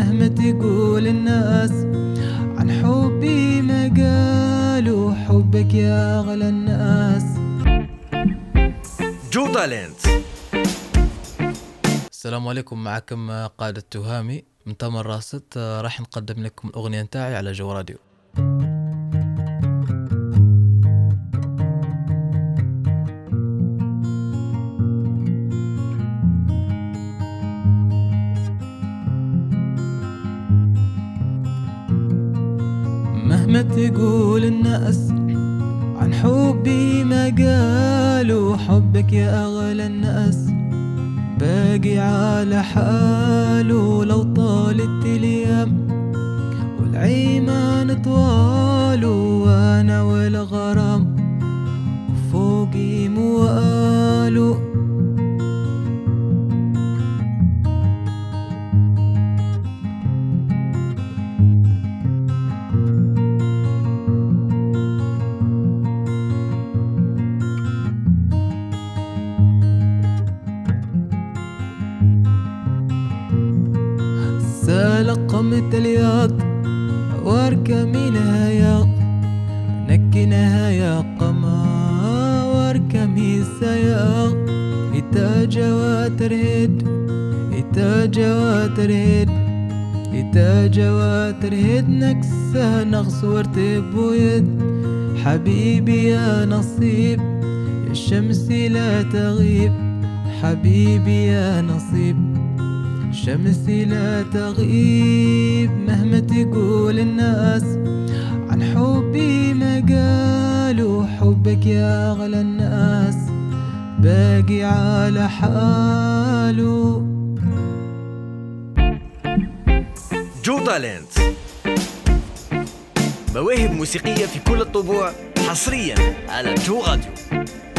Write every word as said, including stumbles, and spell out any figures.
مهما تقول الناس عن حبي ما قالوا حبك يا أغلى الناس. جو تالنت. السلام عليكم، معكم قائد التهامي من تامر راست. راح نقدم لكم الأغنية نتاعي على جو راديو. مهما تقول الناس عن حبي ما قالوا حبك يا أغلى الناس، باقي على حاله لو طالت الأيام والعيمان طوال، وأنا والغرام وفوقي مواله. سلقمت الياق واركمينها يا نكنها يا قما واركمي السياق. إتا جواتر هيد إتا جواتر هيد إتا جواتر هيد نكسها نغص وارتب ويد. حبيبي يا نصيب يا الشمس لا تغيب، حبيبي يا نصيب شمسي لا تغيب. مهما تقول الناس عن حبي ما قالوا حبك يا أغلى الناس، باقي على حاله. جو تالنت، مواهب موسيقية في كل الطبوع، حصريا على جو راديو.